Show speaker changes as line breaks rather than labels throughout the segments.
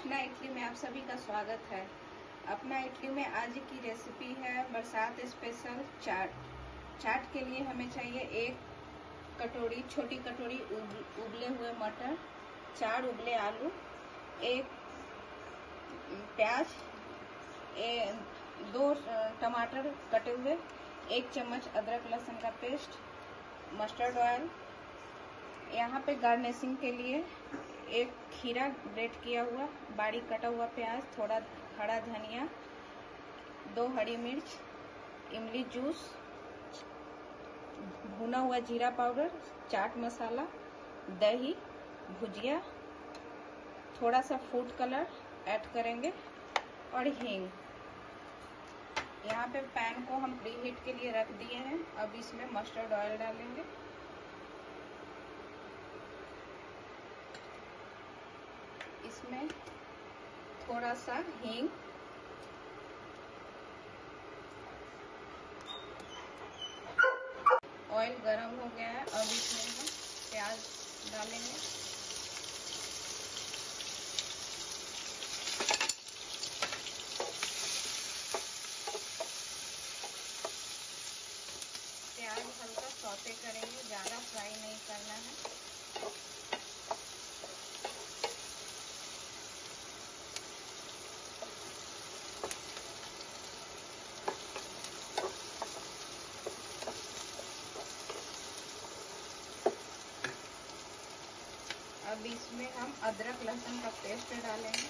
अपना इडली में आप सभी का स्वागत है। अपना इडली में आज की रेसिपी है बरसात स्पेशल चाट। चाट के लिए हमें चाहिए एक कटोरी, छोटी कटोरी उबले हुए मटर, 4 उबले आलू, एक प्याज, 2 टमाटर कटे हुए, 1 चम्मच अदरक लहसुन का पेस्ट, मस्टर्ड ऑयल। यहाँ पे गार्निशिंग के लिए एक खीरा ग्रेट किया हुआ, बारीक कटा हुआ प्याज, थोड़ा हरा धनिया, 2 हरी मिर्च, इमली जूस, भुना हुआ जीरा पाउडर, चाट मसाला, दही, भुजिया, थोड़ा सा फूड कलर ऐड करेंगे और हींग। यहाँ पे पैन को हम प्री हीट के लिए रख दिए हैं। अब इसमें मस्टर्ड ऑयल डालेंगे, इसमें थोड़ा सा हींग, ऑयल गरम हो गया है। अब इसमें हम प्याज डालेंगे, प्याज हल्का सौते करेंगे, ज़्यादा फ्राई नहीं करना है। अब इसमें हम अदरक लहसुन का पेस्ट डालेंगे,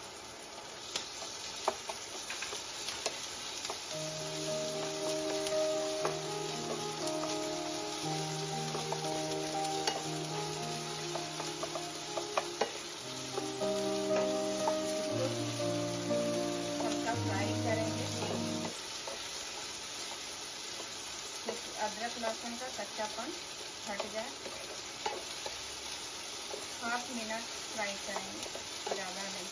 हल्का फ्राई करेंगे, अदरक लहसुन का कच्चापन हट जाए। 1/2 मिनट फ्राई करेंगे, ज़्यादा नहीं।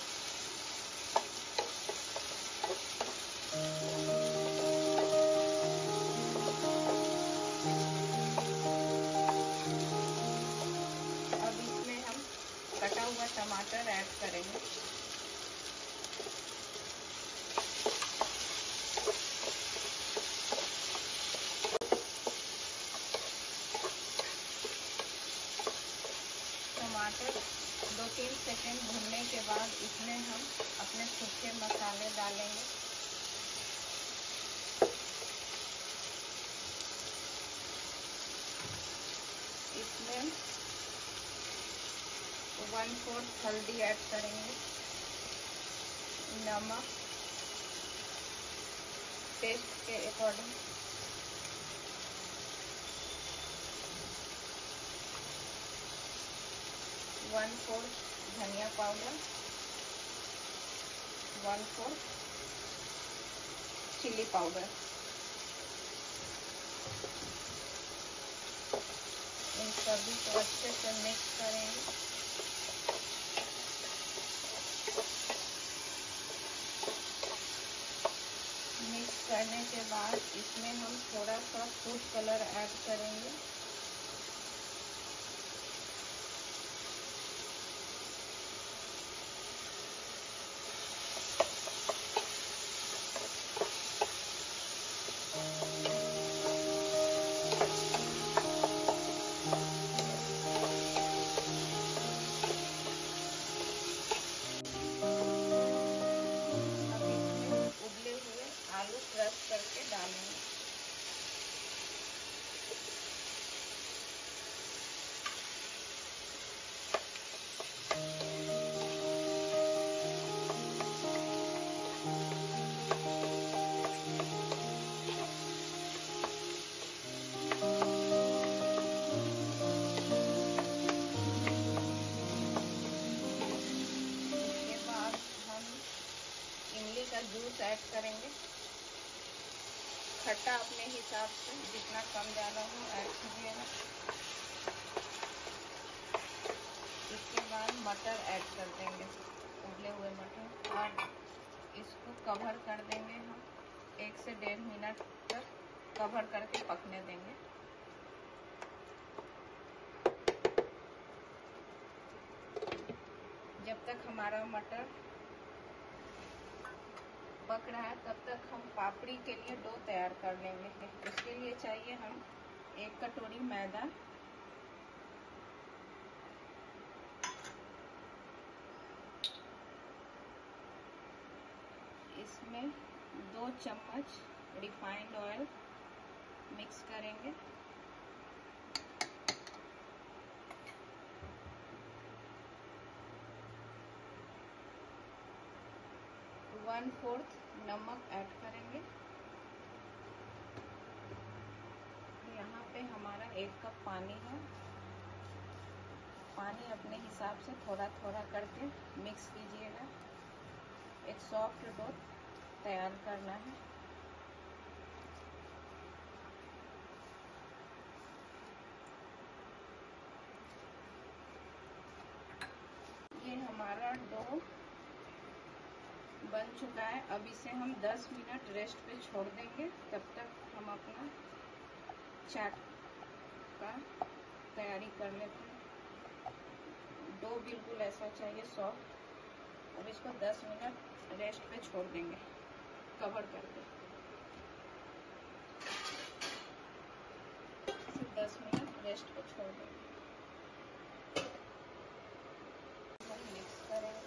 अब इसमें हम कटा हुआ टमाटर ऐड करेंगे, टमाटर 2-3 सेकंड भूनने के बाद इसमें हम अपने सूखे मसाले डालेंगे। इसमें 1/4 हल्दी ऐड करेंगे, नमक टेस्ट के अकॉर्डिंग, वन-4 धनिया पाउडर, 1/4 चिली पाउडर। इन सभी को अच्छे से मिक्स करेंगे। मिक्स करने के बाद इसमें हम थोड़ा सा फूड कलर ऐड करेंगे, आलू क्रश करके डालेंगे। इसके बाद हम इमली का जूस ऐड करेंगे, खट्टा अपने हिसाब से जितना कम ज़्यादा हो ऐड कीजिएगा। इसके बाद मटर ऐड कर देंगे, उबले हुए मटर, और इसको कवर कर देंगे हम 1 से 1.5 मिनट तक कवर करके पकने देंगे। जब तक हमारा मटर पक रहा है तब तक हम पापड़ी के लिए डो तैयार कर लेंगे। उसके लिए चाहिए हम 1 कटोरी मैदा, इसमें 2 चम्मच रिफाइंड ऑयल मिक्स करेंगे। वन फोर्थ नमक ऐड करेंगे। यहाँ पे हमारा 1 कप पानी है। पानी अपने हिसाब से थोड़ा थोड़ा करके मिक्स कीजिएगा। एक सॉफ्ट डो तैयार करना है। ये हमारा डो बन चुका है। अब इसे हम 10 मिनट रेस्ट पे छोड़ देंगे। तब तक हम अपना चाट का तैयारी कर लेते हैं। डो बिल्कुल ऐसा चाहिए सॉफ्ट। अब इसको 10 मिनट रेस्ट पे छोड़ देंगे कवर करके। इसे 10 मिनट रेस्ट पे छोड़ देंगे। हम मिक्स करेंगे।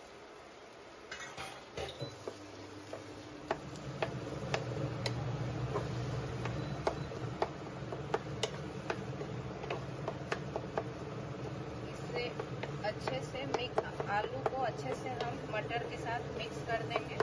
अच्छे से आलू को अच्छे से हम मटर के साथ मिक्स कर देंगे।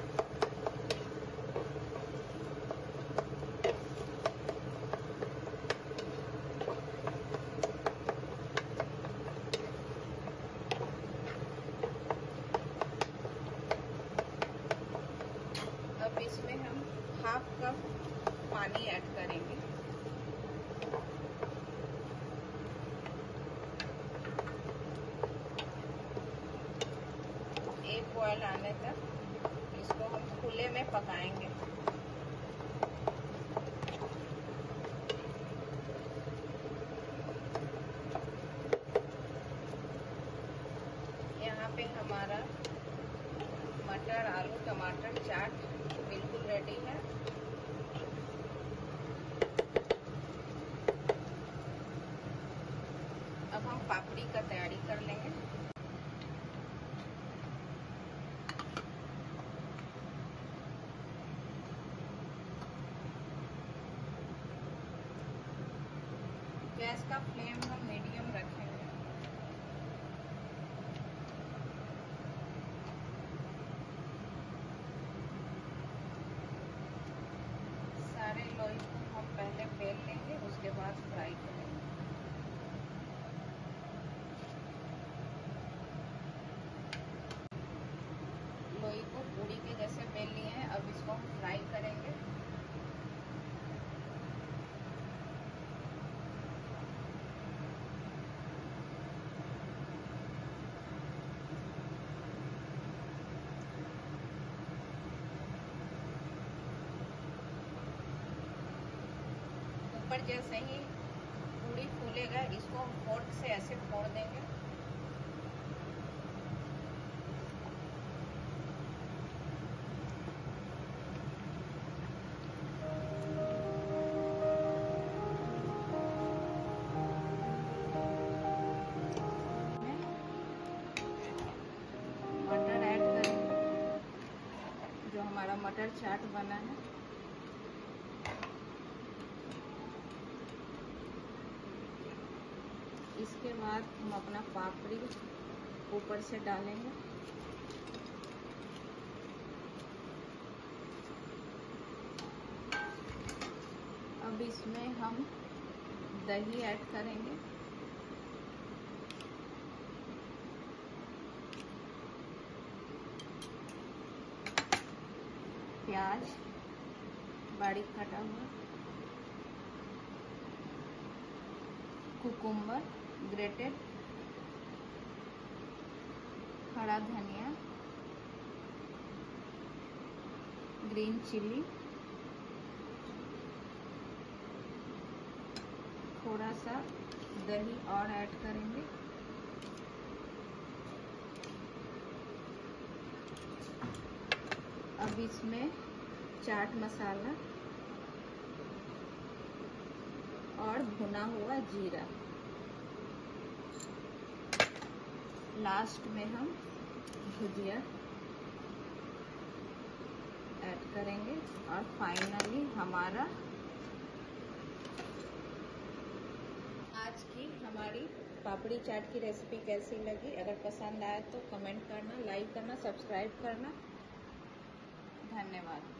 अब इसमें हम 1/2 कप पानी ऐड करेंगे। एक बॉयल आने तक इसको हम खुले में पकाएंगे। यहाँ पे हमारा मटर आलू टमाटर चाट बिल्कुल रेडी है। अब हम पापड़ी का तैयारी कर लेंगे। गैस का फ्लेम हम मीडियम रखेंगे। सारे लोई को हम पहले बेल लेंगे, उसके बाद फ्राई करेंगे। लोई को पूरी के जैसे बेल लिए हैं। अब इसको हम फ्राई करेंगे। ऊपर जैसे ही पूरी फूलेगा इसको हम फोर्क से ऐसे फोड़ देंगे। मटर ऐड करेंगे, जो हमारा मटर चाट बना है। इसके बाद हम अपना पापड़ी ऊपर से डालेंगे। अब इसमें हम दही ऐड करेंगे। प्याज बारीक कटा हुआ, कुकुम्बर ग्रेटेड, हरा धनिया, ग्रीन चिली, थोड़ा सा दही और ऐड करेंगे। अब इसमें चाट मसाला और भुना हुआ जीरा, लास्ट में हम भुजिया ऐड करेंगे और फाइनली हमारा आज की हमारी पापड़ी चाट की रेसिपी कैसी लगी। अगर पसंद आए तो कमेंट करना, लाइक करना, सब्सक्राइब करना। धन्यवाद।